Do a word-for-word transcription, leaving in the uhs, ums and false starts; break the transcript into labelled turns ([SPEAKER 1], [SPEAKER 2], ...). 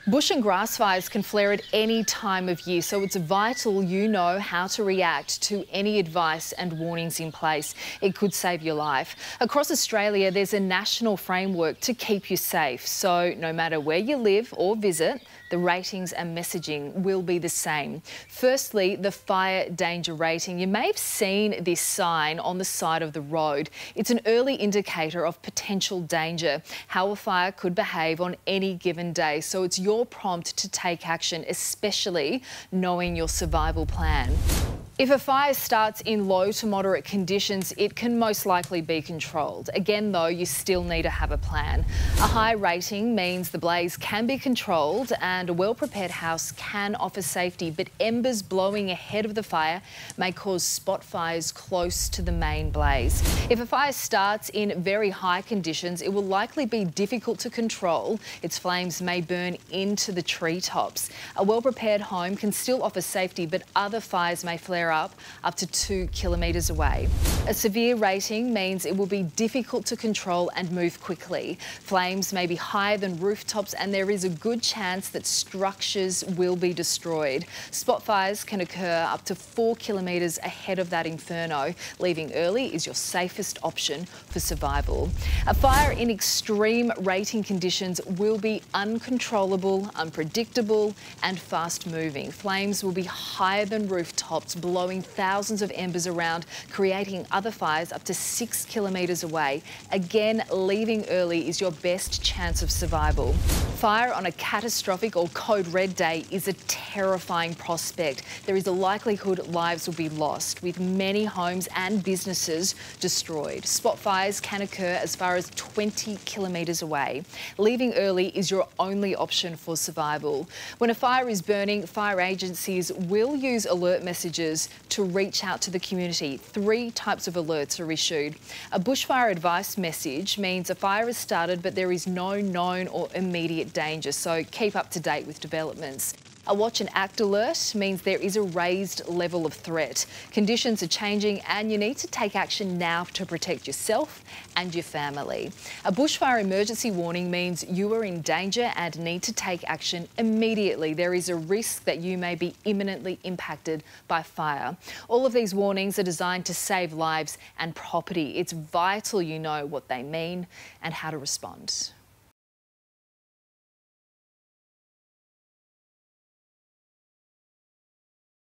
[SPEAKER 1] Bush and grass fires can flare at any time of year, so it's vital you know how to react to any advice and warnings in place. It could save your life. Across Australia, there's a national framework to keep you safe, so no matter where you live or visit, the ratings and messaging will be the same. Firstly, the fire danger rating. You may have seen this sign on the side of the road. It's an early indicator of potential danger, how a fire could behave on any given day, so it's your prompt to take action, especially knowing your survival plan. If a fire starts in low to moderate conditions, it can most likely be controlled. Again, though, you still need to have a plan. A high rating means the blaze can be controlled and a well-prepared house can offer safety, but embers blowing ahead of the fire may cause spot fires close to the main blaze. If a fire starts in very high conditions, it will likely be difficult to control. Its flames may burn into the treetops. A well-prepared home can still offer safety, but other fires may flare up up to two kilometres away. A severe rating means it will be difficult to control and move quickly. Flames may be higher than rooftops and there is a good chance that structures will be destroyed. Spot fires can occur up to four kilometres ahead of that inferno. Leaving early is your safest option for survival. A fire in extreme rating conditions will be uncontrollable, unpredictable and fast moving. Flames will be higher than rooftops, blowing thousands of embers around, creating other fires up to six kilometres away. Again, leaving early is your best chance of survival. Fire on a catastrophic or code red day is a terrifying prospect. There is a likelihood lives will be lost, with many homes and businesses destroyed. Spot fires can occur as far as twenty kilometres away. Leaving early is your only option for survival. When a fire is burning, fire agencies will use alert messages to reach out to the community. Three types of alerts are issued. A bushfire advice message means a fire has started but there is no known or immediate danger, so keep up to date with developments. A watch and act alert means there is a raised level of threat. Conditions are changing and you need to take action now to protect yourself and your family. A bushfire emergency warning means you are in danger and need to take action immediately. There is a risk that you may be imminently impacted by fire. All of these warnings are designed to save lives and property. It's vital you know what they mean and how to respond.